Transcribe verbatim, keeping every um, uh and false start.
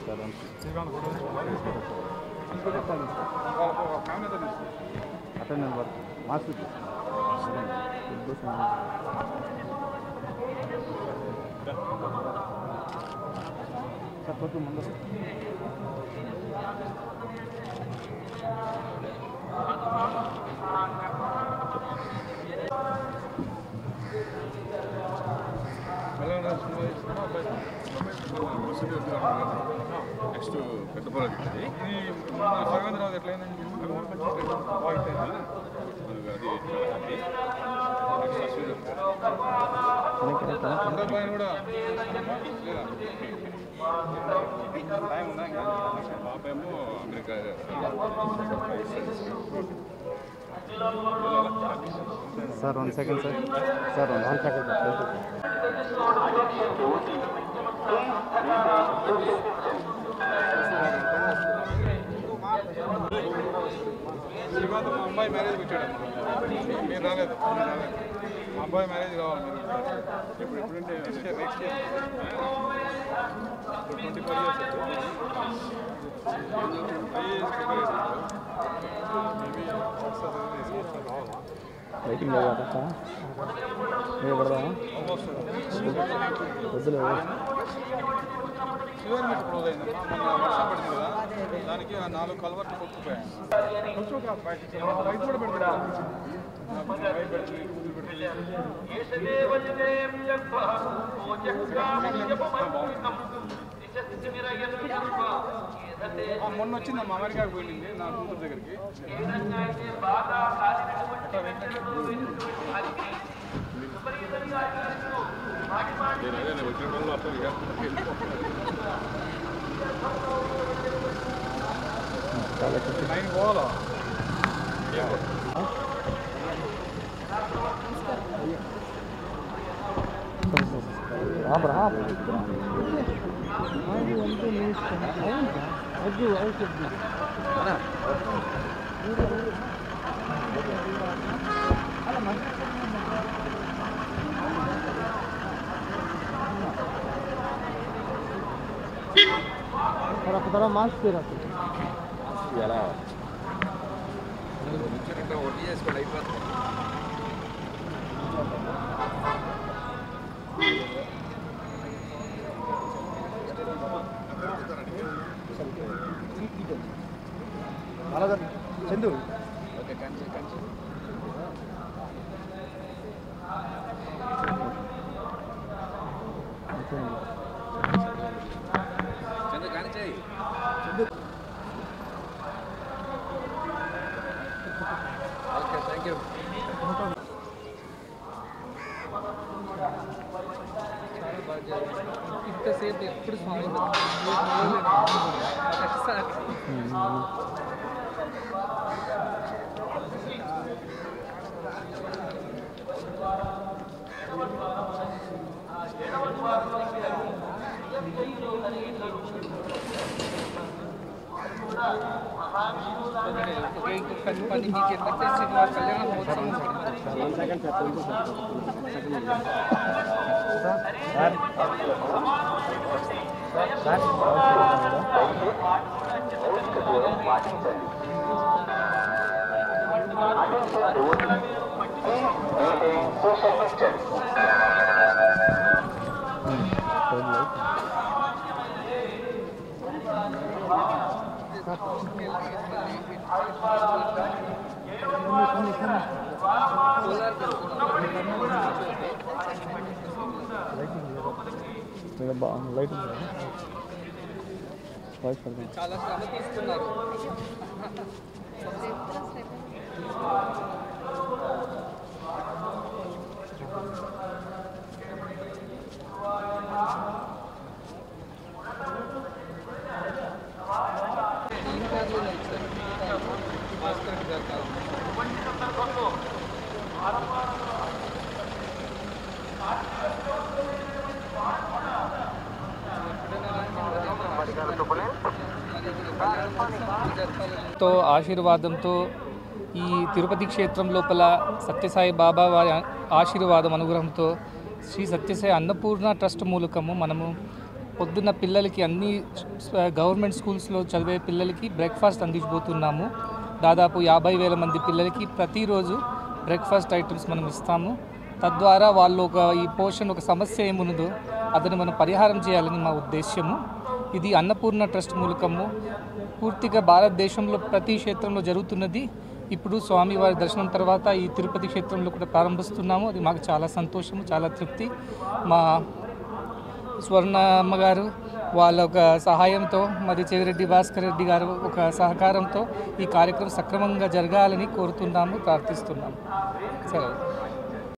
Attend number mask sir కొంచెం ముందు next పెద్ద పొలం ఇది సర్వేంద్రరావు ఎట్లయిందండి అది పైన కూడా టైం ఉందా ఇంకా పాపేమో America sir one second sir sir one second Srikanth మా అమ్మాయి మ్యారేజ్కి వచ్చాడు మీరు రాలేదు మా అబ్బాయి మ్యారేజ్ కావాలి మీరు ఇప్పుడు ఎప్పుడంటే next year next year twenty four years IAS maybe కావాలా వెయిటింగ్ లేదా పడదామా వద్దులే శివన్ మెట్ క్లోజ్ అయింది మొన్న వర్షం పడింది కదా దానికి ఆ నాలుగు కలవర్లు కొట్టుకుపోయాయి కొంచెం బయట కూడా పెడతాడు బయట పెడుతుంది కూతురు పెడుతుంది మొన్న వచ్చిందమ్మా అమెరికాకి పోయింది నా కూతురు దగ్గరికి నైన్ పోవాలా थोड़ा मास्क पे रखो ఎలా వచ్చారంటే వడ్డీ చేసుకోండి అయిపోతుంది అలాగే చందు ఓకే కంచి కంచి చందు కానిచ్చాయి చందు ఓకే థ్యాంక్ యూ ఇంతసేపు ఎప్పుడు స్వామి పని మీకు ఎంత చేసింది కళ్యాణ మహోత్సవం లైట్ చాలా శ్రమ తీసుకున్నారు. తో ఆశీర్వాదంతో ఈ తిరుపతి క్షేత్రం లోపల సత్యసాయి బాబా వారి ఆశీర్వాదం అనుగ్రహంతో శ్రీ సత్యసాయి అన్నపూర్ణ ట్రస్ట్ మూలకము మనము పొద్దున్న పిల్లలకి అన్ని గవర్నమెంట్ స్కూల్స్లో చదివే పిల్లలకి బ్రేక్ఫాస్ట్ అందించబోతున్నాము. దాదాపు యాభై వేల మంది పిల్లలకి ప్రతిరోజు బ్రేక్ఫాస్ట్ ఐటమ్స్ మనం ఇస్తాము. తద్వారా వాళ్ళు ఒక ఈ పోషణ ఒక సమస్య ఏమున్నదో అదని మనం పరిహారం చేయాలని మా ఉద్దేశ్యము. ఇది అన్నపూర్ణ ట్రస్ట్ మూలకము పూర్తిగా భారతదేశంలో ప్రతి క్షేత్రంలో జరుగుతున్నది. ఇప్పుడు స్వామివారి దర్శనం తర్వాత ఈ తిరుపతి క్షేత్రంలో కూడా ప్రారంభిస్తున్నాము. అది మాకు చాలా సంతోషము, చాలా తృప్తి. మా స్వర్ణ అమ్మగారు వాళ్ళ ఒక సహాయంతో మరి చెవిరెడ్డి భాస్కర్ రెడ్డి గారు ఒక సహకారంతో ఈ కార్యక్రమం సక్రమంగా జరగాలని కోరుతున్నాము, ప్రార్థిస్తున్నాము. సరే.